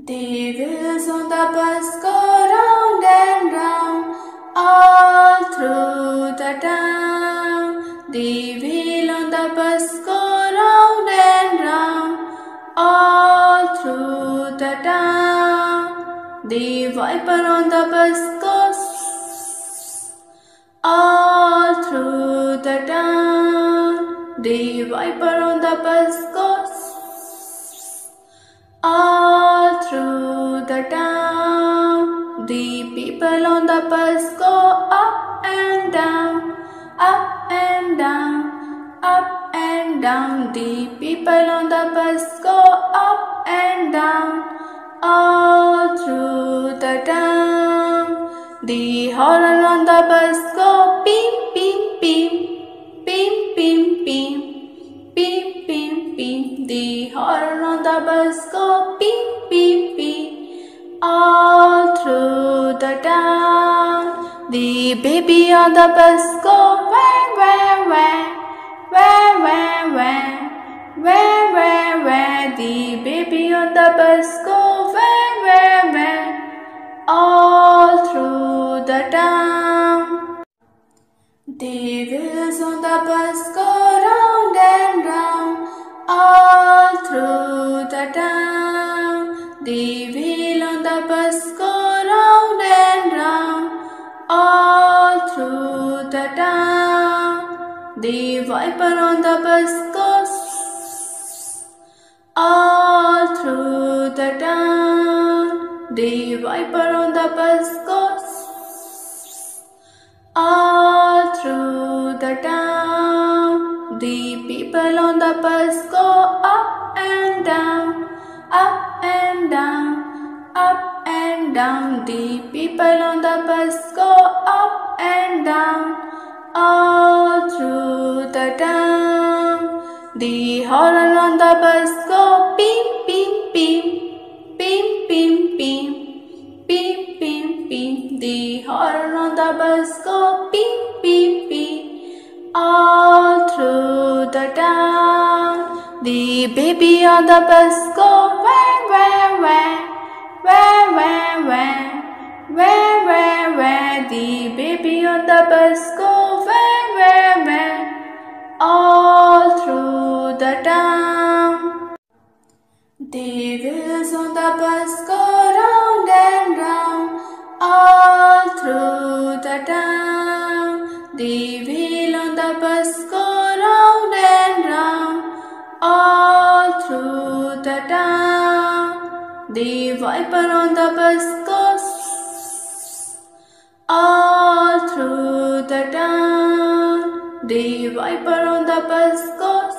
The wheels on the bus go round and round all through the town. The wheel on the bus go round and round all through the town. The wiper on the bus goes all through the town. The wiper on the bus goes all through the town. The people on the bus go up and down, up and down, up and down. The people on the bus go up and down, all through the town. The horn on the bus go beep, beep, beep, beep, beep, beep, beep, beep, beep. The horn on the bus go beep, beep, beep, all through the town. The baby on the bus go wah, wah, wah, wah, wah, wah, wah, wah, wah. The baby on the bus go wah, wah, wah, all through the town. The wheels on the bus go round and round all through the town. The wheel on the bus go round and round all through the town. The wiper on the bus goes all through the town. The wiper on the bus goes all through the town. The people on the bus go up and down, up and down, up and down. The people on the bus go up and down, all through the town. The horn on the bus go beep, beep, beep, beep, beep, beep, beep, beep, beep. The horn on the bus go beep, beep, beep, all through the town. The baby on the bus go wah, wah, wah, wah, wah, wah, wah, wah, wah. The baby on the bus go wah, wah, wah, all through the town. The wheels on the bus go round and round all through the town. The wheel on the bus go round and round all through the town. The wiper on the bus goes all through the town. The wiper on the bus goes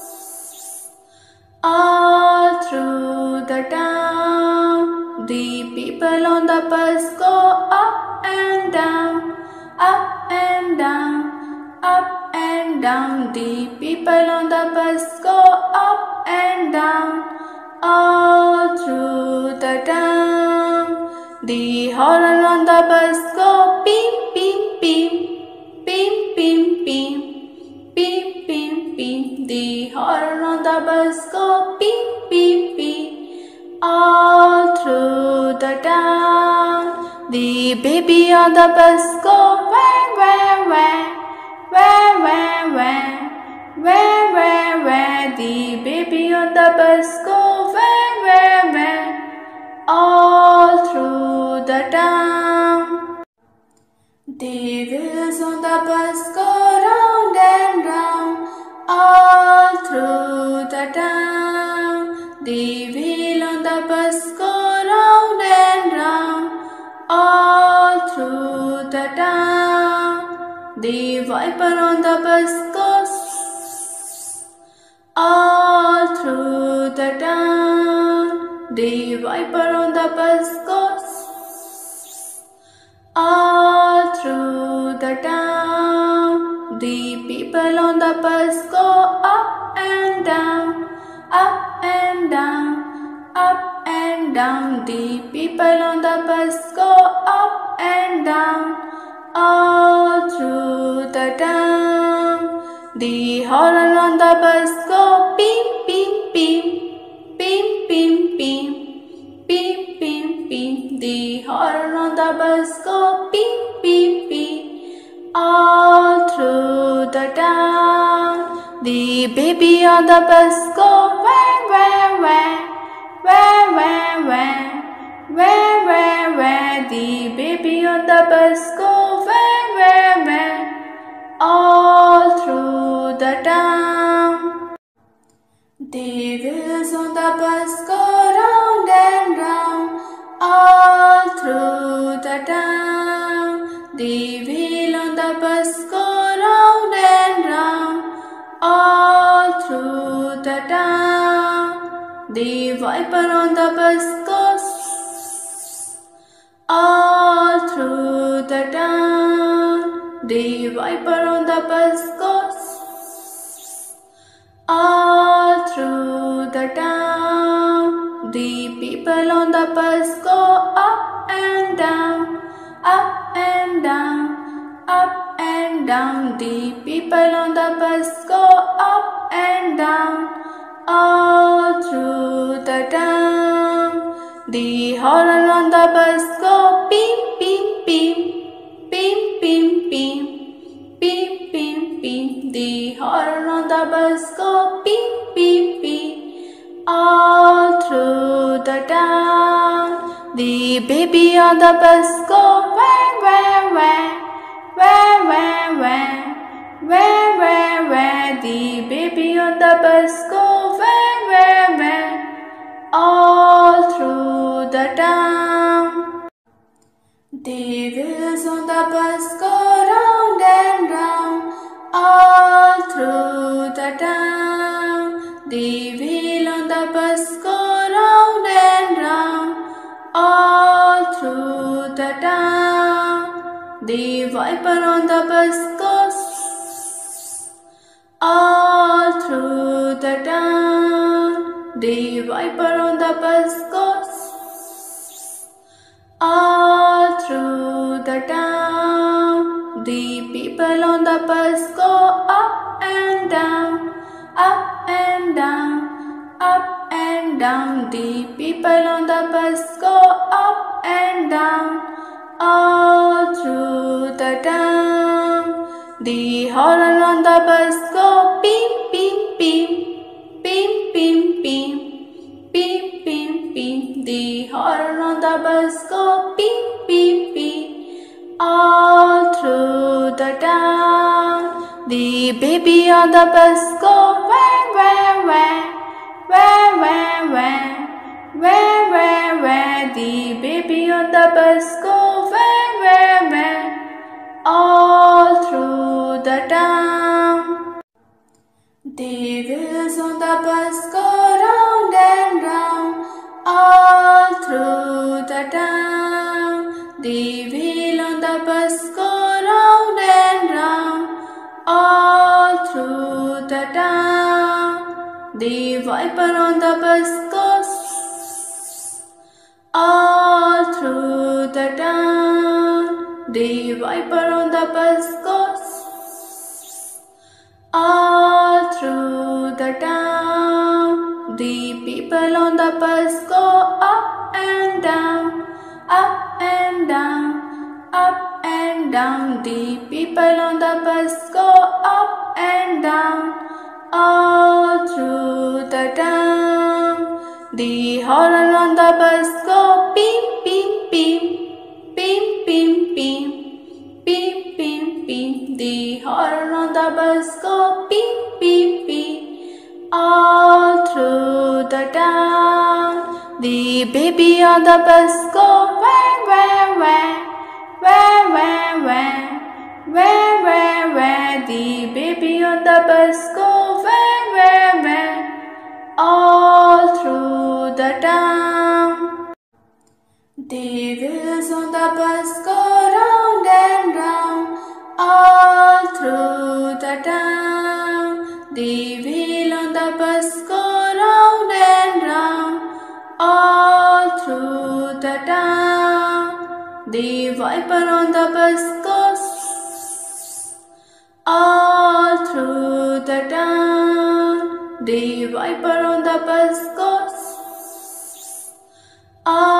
all through the town. The people on the bus go up and down, up and down, up and down. The people on the bus go up and down, all through the town. The horn on the bus go beep, beep, beep, beep, beep, beep, beep, beep, beep. The horn on the bus go beep, beep, beep, all through the town. The baby on the bus go wah, wah, wah, wah, wah, wah, wah, wah, wah. The baby on the bus go wah, wah, wah, all through the town. The wheels on the bus go round and round all through the town. The wheel on the bus go round and round all through the town. The wiper on the bus goes all through the town. The wiper on the bus goes all through the town. The people on the bus go up and down, up and down, up and down. The people on the bus go up and down, all through the town. The horn on the bus go beep, beep, beep, beep, beep, beep, beep, beep, beep. The horn on the bus go beep, beep, beep. All through the town, the baby on the bus go wah, wah, wah, wah, wah, wah, wah, wah, wah. The baby on the bus go wah, wah, wah, all through the town. The wheels on the bus go round and round, all through the town. The wheel on the bus go round and round, all through the town. The wiper on the bus goes all through the town. The wiper on the bus goes all through the town. The people on the bus go up and down, up and down, up and down. The people on the bus go up and down, all through the town. The horn on the bus go beep, beep, beep, beep, beep, beep, beep, beep, beep. The horn on the bus go beep, beep, beep, all through the town. The baby on the bus go wah, wah, wah, wah, wah, wah, wah, wah, wah. The baby on the bus go wah, wah, wah, all through the town. The wheels on the bus go round and round, all through the town. The wheel on the bus go round and round, all through the town. The wiper on the bus goes all through the town. The wiper on the bus goes all through the town. The people on the bus go up and down, up and down, up and down. The people on the bus go up and down, all through the town. The horn on the bus go beep, beep, beep, beep, beep, beep, beep, beep, beep. The horn on the bus go beep, beep, beep, all through the town. The baby on the bus go wah, wah, wah, wah, wah, wah, wah, wah, wah. The baby on the bus go wah, wah, wah, all through the town. The wheels on the bus go round and round, all through the town. The wheel on the bus go round and round, all through the town. The wiper on the bus goes all through the town. The wiper on the bus goes all through the town. The people on the bus go up and down, up and down, up and down. The people on the bus go up and down, all through the town. The horn on the bus go beep, beep, beep, beep, beep, beep, beep, beep, beep. The horn on the bus go beep, beep, beep, all through the town. The baby on the bus go wah, wah, wah, wah, wah, wah, wah, wah, wah. The baby on the bus go wah, wah, wah, all through the town. The wheels on the bus go round and round, all through the town. The wheel on the bus go round and round, all through the town. The wiper on the bus goes all through the town. The wiper on the bus goes all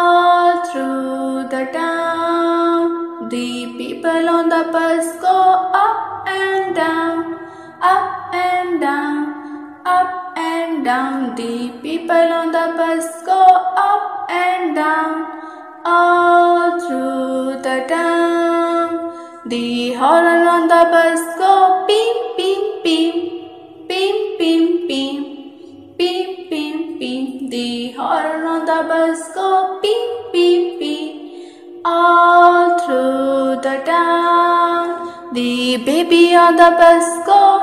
The people on the bus go up and down, up and down, up and down. The people on the bus go up and down, all through the town. The horn on the bus go beep, beep, beep, beep, beep, beep, beep, beep, beep. The horn on the bus go beep, beep, beep, all through the town. The baby on the bus go